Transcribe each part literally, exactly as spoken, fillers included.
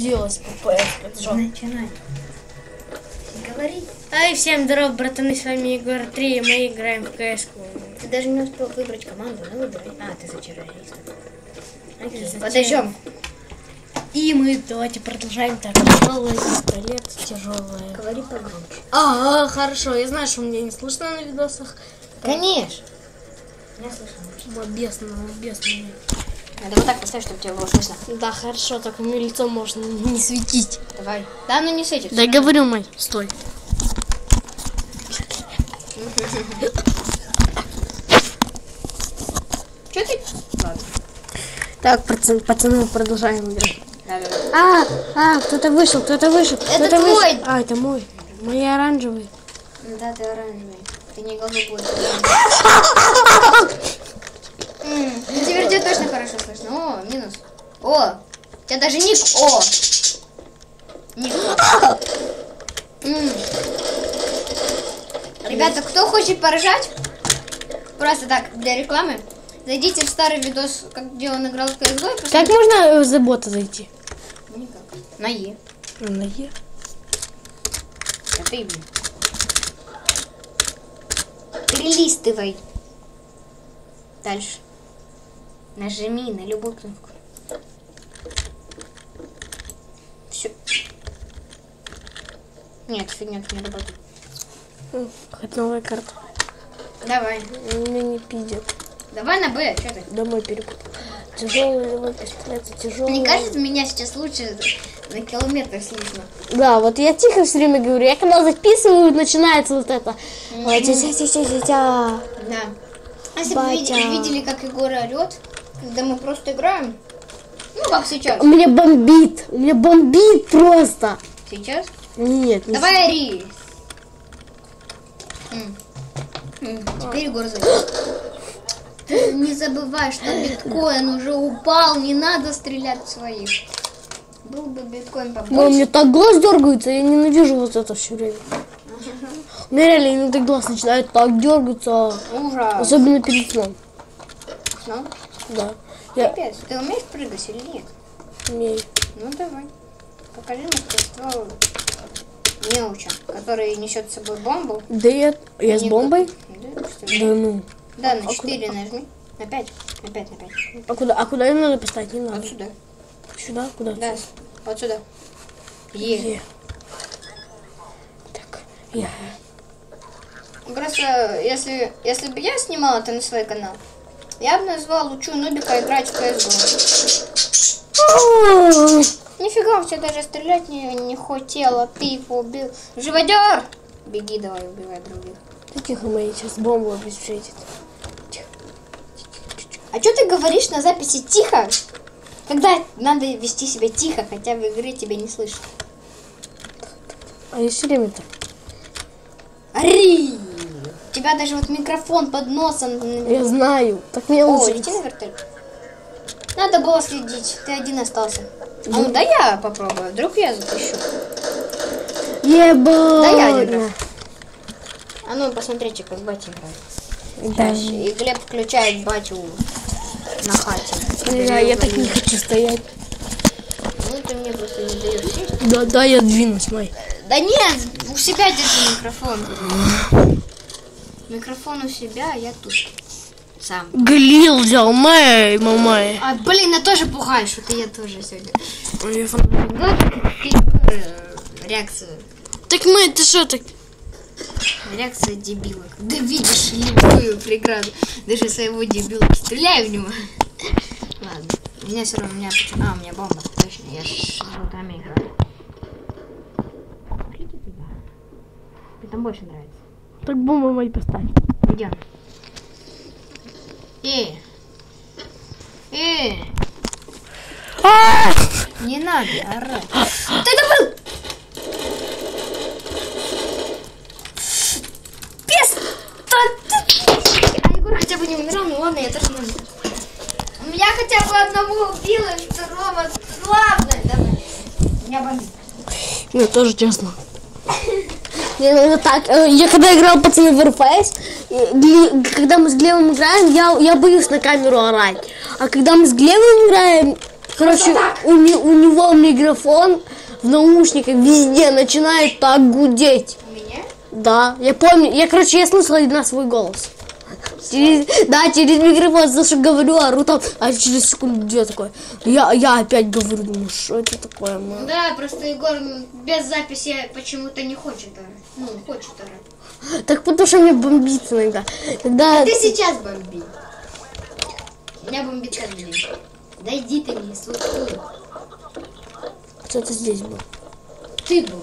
делать по пэ эс. Начинай. Говори. Ай, всем здоров, братаны, с вами Егор три, и мы играем в кэ эс. Ты даже не успел выбрать команду, ну выбирай. А, ты за террориста. Подождем. И мы давайте продолжаем. Так, тяжелый пистолет, тяжелый. Говори погромче. А, хорошо, я знаю, что меня не слышно на видосах. Конечно. Я слышала. Бесно, бесно. Надо вот так поставить, чтобы тебя было слышно. Да, хорошо, только мне лицо можно не светить. Давай. Да, ну не светит. Да, говорю, мать, стой. Че ты? Ладно. Так, пацаны, пацаны, продолжаем играть. Да, да, да. А, а, кто-то вышел, кто-то вышел. Это кто-то твой. Вышел. А, это мой. Мой оранжевый. Да, ты оранжевый. Ты не голубой. Теперь тебя точно хорошо слышно. О, минус. О, у тебя даже ник О. Ник О. М. Ребята, кто хочет поржать? Просто так, для рекламы. Зайдите в старый видос, как где он играл в кэ эс го. Как можно за бота зайти? Никак. На Е. На Е. Это и блин. Перелистывай. Дальше. Нажми на любую кнопку. Все. Нет, фигня не работает. Хоть новая карта. Давай. Меня не пиздят. Давай на Б, что ты? Домой перепутал. Тяжелый пистолет, тяжелый. Мне кажется, меня сейчас лучше на километр слышно. Да, вот я тихо все время говорю. Я когда записываю, начинается вот это. Ой, тя-тя-тя-тя-тя. Да. А если бы вы видели, видели, как Егор орет, когда мы просто играем, ну как сейчас. У меня бомбит. У меня бомбит просто. Сейчас? Нет, не Давай ори. М. М. Теперь Егор зайдет. Ты не забывай, что биткоин уже упал, не надо стрелять в своих. Был бы биткоин побольше. Но у меня так глаз дергается, я ненавижу вот это все время. У меня реально иногда глаз начинает так дергаться. Ужас. Особенно перед сном. Ну, Да. Я капец. Ты умеешь прыгать или нет? умею. Ну давай. Покажи мастерство неуча, который несет с собой бомбу. Да я, я с Не бомбой? Да, что ли? Да ну. Да, на А четыре куда? нажми. На пять. На пять, на пять. А куда, а куда ее надо поставить? Не надо. Вот сюда. Сюда? Куда? Да, вот сюда. Е. Е. Так, я. Просто, если, если бы я снимала это на свой канал, я бы назвал Лучу Нубика играть в кэ эс го. Нифига, у тебя даже стрелять не, не хотела, ты его убил. Живодер! Беги давай, убивай других. Да тихо, мои сейчас бомбу обезвредит. Тихо. А что ты говоришь на записи тихо? Когда надо вести себя тихо, хотя в игре тебя не слышно. А я все время-то. Ори! У тебя даже вот микрофон под носом. Я знаю. Так мне О, лучше. лети на вертолет. Надо было следить, ты один остался. А ну да я попробую, вдруг я запущу. Еба. Да я один раз. А ну посмотрите, как батя играет. Да. И Глеб включает батю на хате. Да, я так не хочу стоять. Ну ты мне просто не даешь сесть. Да, да, я двинусь, мой. Да нет, у себя держи микрофон. Микрофон у себя, а я тут. Сам. Глил взял, мэй, мамай. А, блин, я тоже пугаюсь, что ты я тоже сегодня. Реакция. Так мы, ты что так? Реакция дебила. Да видишь любую преграду. Даже своего дебила. Стреляй в него. Ладно. У меня все равно, у меня почему. А, у меня бомба. Точно, я с желтами играю. Пошли туда. Мне там больше нравится. Так бомбу мой поставь. Идем. Э. Э. Не надо орать. Ты добыл! Пес! А Егор хотя бы не умирал, ну ладно, я тоже не умер. Я хотя бы одного убила, второго. Ладно, давай. Меня бомбит. Мне тоже честно. Я, так, я когда играл, пацаны, в эр пэ эс, когда мы с Глебом играем, я, я боюсь на камеру орать. А когда мы с Глебом играем, Короче, у, не, у него микрофон в наушниках везде начинает так гудеть. У меня? Да, я помню. Я, короче, я слышала на свой голос. Через, да, через микрофон, слышу, говорю, ору там, а через секунду я такой, я, я опять говорю, ну что это такое, мам? Да, просто Егор без записи почему-то не хочет орать. Ну, хочет орать. Так потому что мне бомбит иногда. Когда... А ты сейчас бомби. Меня бомбит каждый день. Да иди ты мне, слушай. Кто-то здесь был. Ты был.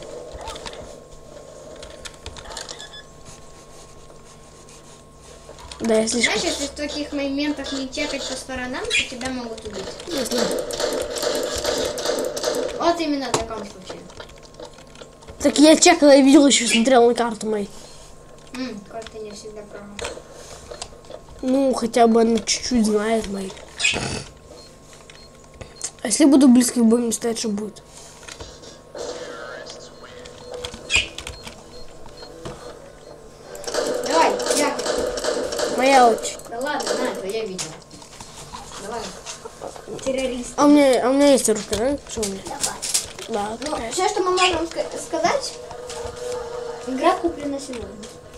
Да, я слишком... Знаешь, если в таких моментах не чекать по сторонам, то тебя могут убить. Я знаю. Вот именно в таком случае. Так я чекала, я видела, еще смотрела на карту мою. М, карта не всегда права. Ну, хотя бы она чуть-чуть знает мои. А если буду близко к бою стоять, что будет? Давай, я. Моя очередь. Да ладно, на, это я видел. Давай. Террорист. А у меня, а у меня есть ручка, да? Что у меня? Давай. Да. Ну, все, что мы можем ска- сказать, игра куплена сегодня.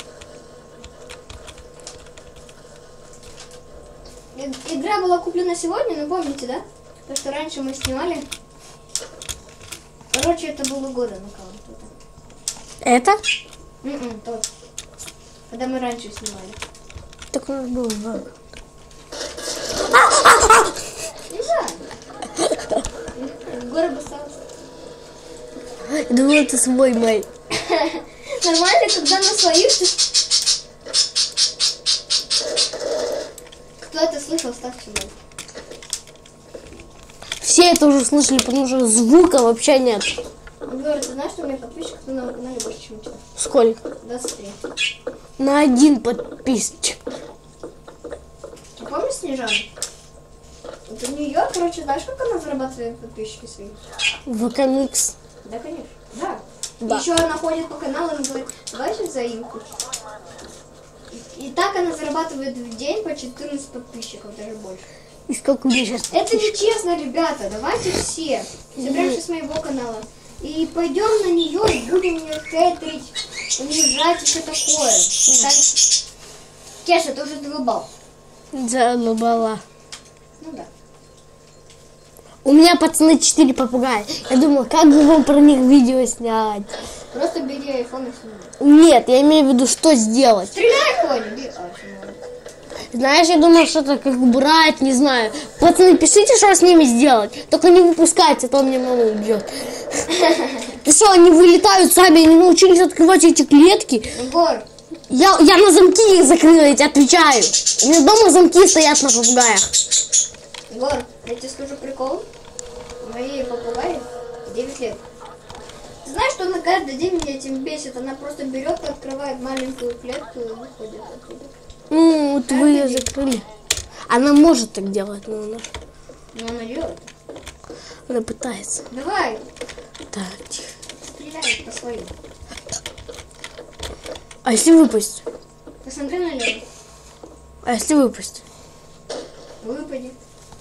И- Игра была куплена сегодня, но помните, да? То, что раньше мы снимали. Короче, это было года накануне. Это? М-м, тот. Когда мы раньше снимали. Так у нас был баг. Не знаю. Город остался. Я думала, это свой мой. Нормально, когда на своих... Кто это слышал, ставьте лайк. Все это уже слышали, потому что звука вообще нет. Говорю, ты знаешь, что у меня подписчиков на новом канале больше, чем у тебя? Сколько? двадцать три. На один подписчик. Ты помнишь Снежану? Вот у нее, короче, знаешь, как она зарабатывает подписчики свои? ВК-микс. Да, конечно. Да. Да. Еще она ходит по каналам и говорит, давай сейчас заимку. И, и так она зарабатывает в день по четырнадцать подписчиков, даже больше. И сколько у меня сейчас? Это нечестно, ребята. Давайте все соберемся с моего канала и пойдем на нее и будем ее хейтерить, унижать и все такое. Так... Кеша, ты уже задолбал. Задолбала. Ну да. У меня, пацаны, четыре попугая. Я думала, как бы вам про них видео снять. Просто бери айфон и снимай. Нет, я имею в виду, что сделать. Стреляй, Коля! Бери. А, снимай. Знаешь, я думала, что-то как брать, не знаю. Пацаны, пишите, что с ними сделать. Только не выпускайте, а то мне мама убьет. Ты что, они вылетают сами, они научились открывать эти клетки. Егор, Я, я на замки их закрыла, я тебе отвечаю. У меня дома замки стоят на попугаях. Егор, я тебе скажу прикол. Моей попугаи девять лет. Ты знаешь, что она каждый день меня этим бесит? Она просто берет, открывает маленькую клетку и выходит оттуда. Ну, вот вы ее закрыли. Она может так делать, но она, Но она делает. она пытается. Давай, Так, тихо. стреляй по своим. А если выпасть? Посмотри налево. А если выпасть? Выпади.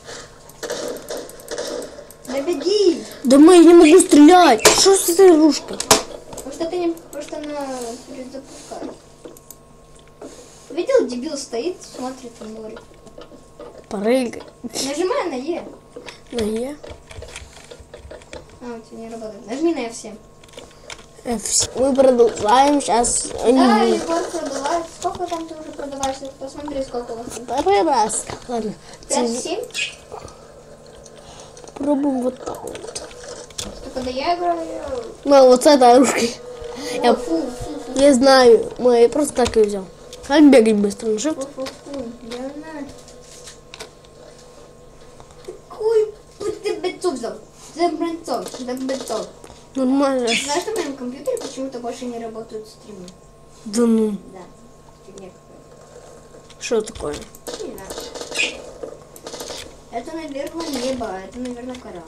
Да беги! Да мы не могу стрелять. Что с этой игрушкой? Потому что ты не... Потому что она перезапускает. Видел, дебил стоит, смотрит в море. Прыгай. Нажимай на Е. На Е. А, у тебя не работает. Нажми на эф семь. F. Мы продолжаем сейчас. Да, Егор продавает. Сколько там ты уже продаваешь? Посмотри, сколько у вас там. Второй раз. Ладно. пять семь? Пробуем вот так вот. Что, когда я играю... Ну, вот с этой игрушкой. О, Я, фу, фу, фу, я знаю. Мы просто так и взял. Как бегать быстро? На фу, shift? фу, фу. Я знаю. Какой ты бецов взял? Забрецов, забрецов. Нормально. Знаешь, что на моем компьютере почему-то больше не работают стримы? Да ну. Да. Фигня какая-то. Что такое? Не знаю. Это, наверное, небо, а это, наверное, коралл.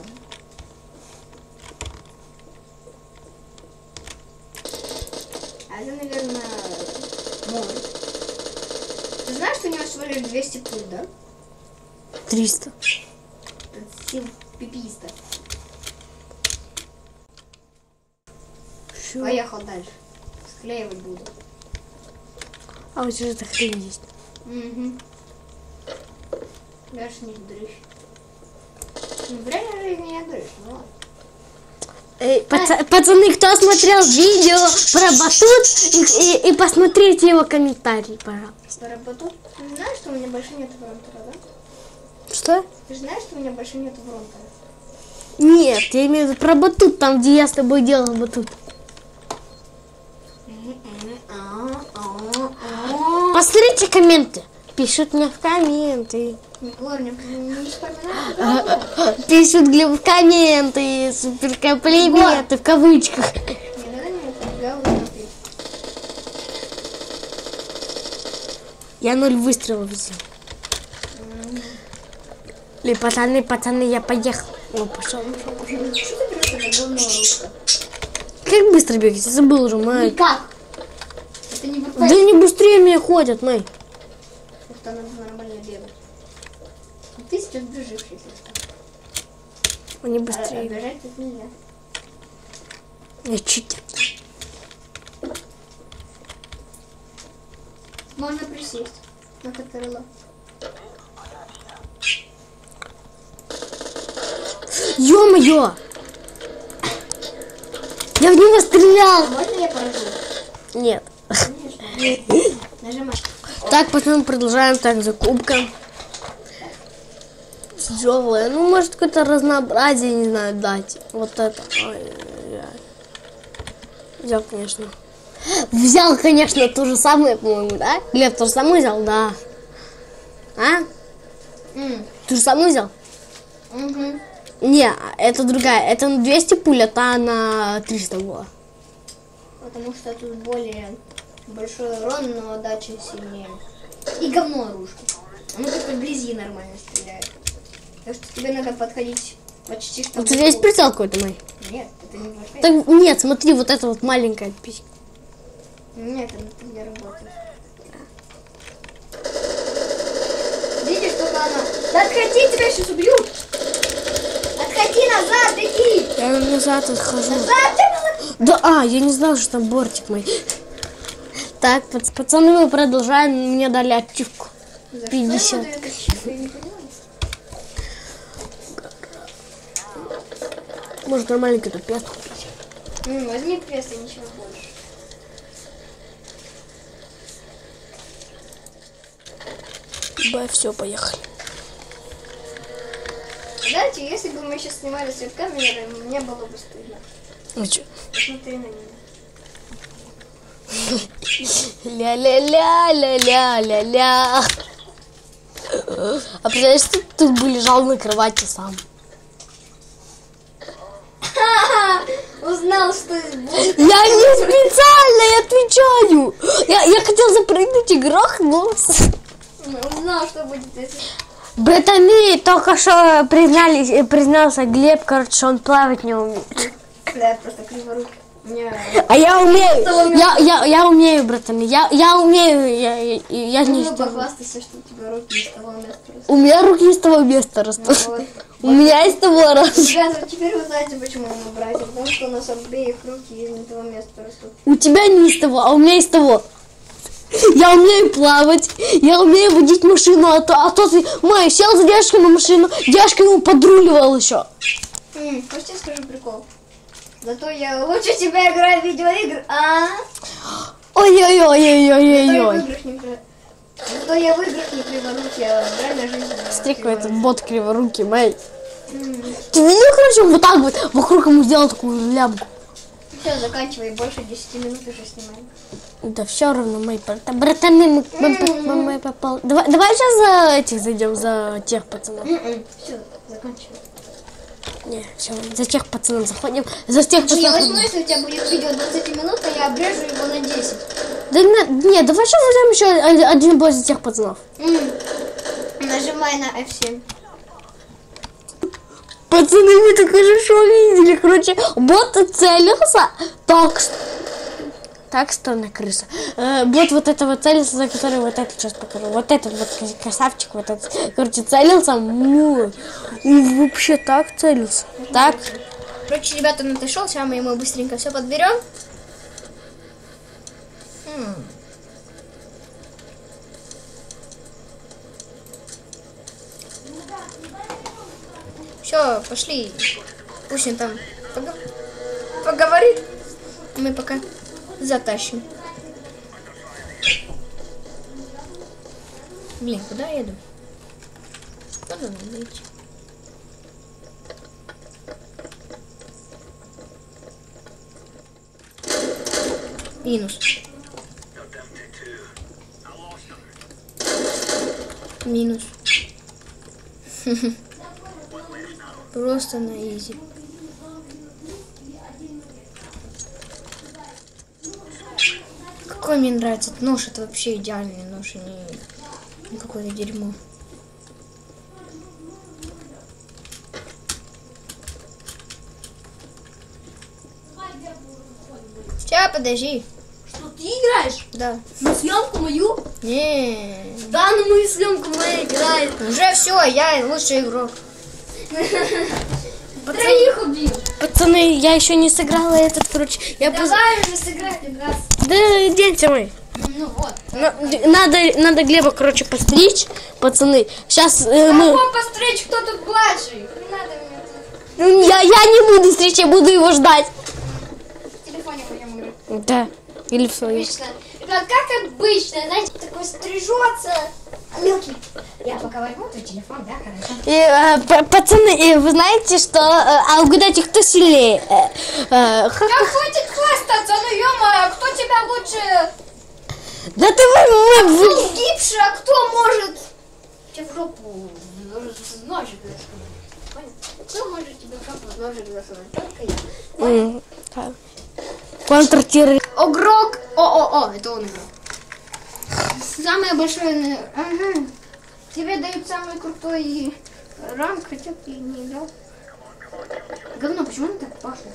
А это, наверное, море. Ты знаешь, что у него всего лишь двести пуль, да? триста. Это сил. пиписта. Чё? Поехал дальше. Склеивать буду. А вот что-то хрень есть. Угу. Даже не дрыщ. В реальной жизни я дрыщ, ну ладно. Эй, паца- пацаны, кто смотрел видео про батут, и, и, и посмотрите его комментарий, пожалуйста. Про батут? Ты же знаешь, что у меня больше нет фронтера, да? Что? Ты же знаешь, что у меня больше нет фронтера? Нет, я имею в виду про батут, там, где я с тобой делал батут. Посмотрите комменты. Пишут мне в комменты. Николай, не, не вспоминай. Пишут где в комменты. Супер комплименты в кавычках. Никогда не употреблял смотреть. Я ноль выстрелов взял. Ли, пацаны, пацаны, я поехал. О, пошел. Что ты берешь это говно русское? Как быстро бегать? Я забыл уже, май. Никак. Это не Да выходит. не быстрее меня ходят, май. Это надо нормально бегать. Ты сейчас бежишь, если что. Они А, а быстрее. бежать тут нельзя. Я читер. Можно присесть на крыло. Ё-моё! Я в него стрелял! Можно я поражу? Нет. Конечно. Нажимай. Так, пацаны, продолжаем. Так, закупка. Тяжелая. Ну, может, какое-то разнообразие, не знаю, дать. Вот это. Ой-ой-ой. Взял, конечно. Взял, конечно, то же самое, по-моему, да? Глеб, то же самое взял? Да. А? М. Ты же самое взял? Угу. Не, это другая. Это на двести пуль, а та на триста была. Потому что тут более большой урон, но отдача сильнее. И говно оружие. Оно только вблизи нормально стреляет. Так что тебе надо подходить почти что... У тебя есть прицел какой-то мой? Нет, это не большой. Так, нет, смотри, вот это вот маленькая писька. Нет, это не работает. Видишь, только она... Да отходи, тебя сейчас убьют! Отходи назад, иди! Я назад отхожу. Назад, тебя... Да, а, я не знала, что там бортик мой. Так, пац- пацаны, мы продолжаем. Мне дали ачивку. За что пятьдесят. ему дают ачивку, я не понимаю. Может, нормальный какой-то пест купить. М, возьми крест и ничего больше. Бай, все, поехали. Знаете, если бы мы сейчас снимали с камеры, мне было бы стыдно. Ну что? Посмотри на меня. Ля-ля-ля-ля-ля-ля-ля. А представляешь, ты тут бы лежал на кровати сам. Узнал, что будет. Я не специально, я отвечаю. Я, я хотел запрыгнуть и грохнулся. Узнал, что будет, если... Братаны, только что признались, признался Глеб, короче, что он плавать не умеет. Да, я просто криворукий. У меня... А я умею, я, я, я умею, братаны, я, я умею, я, я, я не Ну, что. похвастайся, что у тебя руки из того места растут. У меня руки из того места растут. Ну, вот. У меня из того растут. Ребята, теперь вы знаете, почему мы братья. Потому что у нас обеих руки из не того места растут. У тебя не из того, а у меня из того. Я умею плавать, я умею водить машину, а то, а то ты, мой, сел за дядюшкой на машину, дядюшка ему подруливал еще. М, хочешь, я скажу прикол? Зато я лучше тебя играю в видеоигры, а? Зато я в Ой-ой-ой-ой-ой-ой. играх не при- Зато я в играх не криворукий, а в реальной жизни. Смотри, какой это бот криворукий, мэй. М, Ты видел, короче, вот так вот вокруг ему сделал такую лямку. Все, заканчивай, больше десяти минут уже снимаем. Да все равно, мои брата- братаны, мы, мы, мы, мы попал. Давай, давай сейчас за этих зайдем, за тех пацанов. Все, заканчивай. Не, все, за тех пацанов заходим. За тех Я пацанов. возьму, если у тебя будет видео двадцать минут, а я обрежу его на десять. Да не, не, давай сейчас возьмем еще один- один бой за тех пацанов. М, Нажимай на эф семь. Пацаны, мы так хорошо видели, короче, бот целился так. Так, странная крыса. Э, вот вот это вот целился, за который вот этот сейчас покажу. Вот этот вот красавчик, вот этот, короче, целился. Ну, и вообще так целился. Так. Короче, ребята, он отошел, сейчас мы ему быстренько все подберем. Все, пошли. Пусть он там пог- поговорит. Мы пока затащим. Блин, куда я еду? Куда надо идти? Минус. Минус. Просто на изи. Какой мне нравится этот нож, это вообще идеальный нож, а не, не какое-то дерьмо. Сейчас, подожди. Что, ты играешь? Да. На съемку мою? Не. Да, на мою съемку моя играет. Уже все, я лучший игрок. Троих убил. Пацаны, я еще не сыграла этот, короче. Я Давай уже сыграть раз. Да, идите мы. Ну вот. Надо, надо Глеба, короче, постричь, пацаны. Сейчас э, мы... Как постричь, кто тут младший? Не надо меня тут. Ну, я, я не буду стричь, я буду его ждать. В телефоне будем играть. Да, или в своем. Обычно. Ребят, как обычно, знаете, такой стрижется. Мелкий. Я пока возьму твой телефон, да, хорошо? И, э, п- пацаны, и вы знаете, что... Э, а угадайте, кто сильнее? Э, э, ха- Да хватит хвастаться, ну ё-моё, кто тебя лучше... да ты вы... вы- вы- Кто гибше, а кто может... Тебе в жопу ножик засунуть. Понял? Кто может тебе в жопу ножик засунуть? Только я. М, так. Контртеррорист. Огрок. О-о-о, это он играл. Самое большое... Ага. Тебе дают самый крутой ранг, хотя ты не играл. Говно, почему он так пахнет?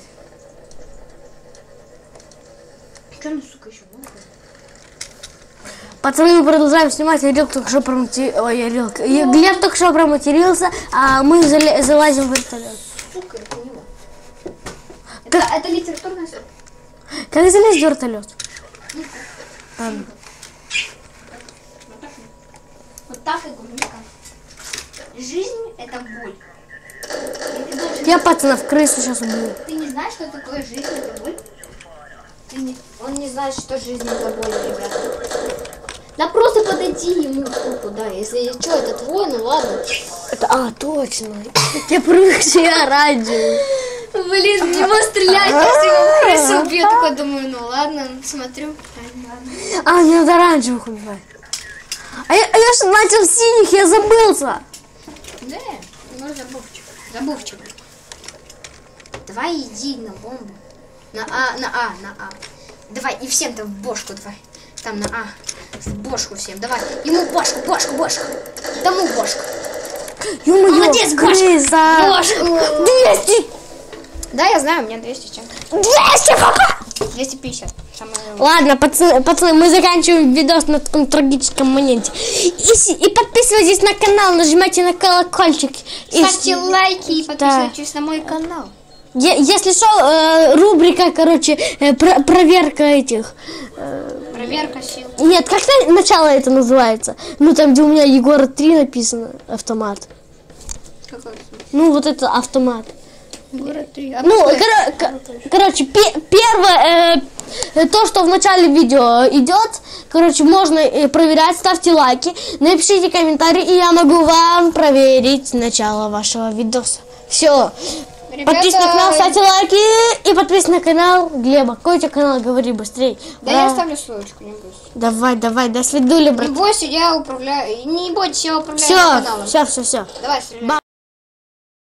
Что оно, сука, еще много? Пацаны, мы продолжаем снимать. Ярил только что проматерился. Ой, Ярил. Глеб только что проматерился, а мы заля- залазим в вертолет. Сука, это не его. Это, это литературная сука. Как залезть в вертолет? А, Вот так и гумика. Жизнь — это боль. И ты, должен... я пацанов крысу сейчас убью. ты не знаешь, что такое жизнь — это боль? Ты не... Он не знает, что жизнь — это боль, ребята. Да просто подойди ему штуку, да. Если что, это твой, ну ладно. Это, а, точно. Я привык, что я оранжевый. Блин, в него стрелять, если его крысу убьет. Такой думаю, ну ладно, смотрю. Ладно. А, мне надо оранжевых убивать. А я, а я же начал с синих, я забылся. Да, ну забывчик. Забывчик. Давай иди на бомбу. На А, на А, на А. Давай, и всем там в бошку давай. Там на А. В бошку всем. Давай. Ему бошку, бошку, бошку. Тому бошку. Ё-моё, Молодец, крыса. Бошку. двести. Да, я знаю, у меня двести чем. двести хп. двести пятьдесят. Самое... Ладно, пацаны, пацаны, мы заканчиваем видос на таком трагическом моменте. И, с- и подписывайтесь на канал, нажимайте на колокольчик. И Ставьте с- лайки и подписывайтесь на мой канал. Е- если что, э, рубрика, короче, э, про- проверка этих. Проверка сил. Нет, как на- начало это называется? Ну, там, где у меня Егора три написано, автомат. Какой смысл? Ну, вот это автомат. Город три. А Ну, какой? коро- ко- короче, пе- первое, э, то, что в начале видео идет, короче, можно э, проверять, ставьте лайки, напишите комментарии, и я могу вам проверить начало вашего видоса. Все. Ребята, Подписывайтесь на канал, ставьте лайки и подписывайтесь на канал Глеба. Какой у тебя канал? Говори быстрей. Да я оставлю ссылочку, не бойся. Давай, давай, до свидули, брат. Не бойся, я управляю. Не бойтесь, я управляю Все, каналом. все, все, все. Давай, стреляй.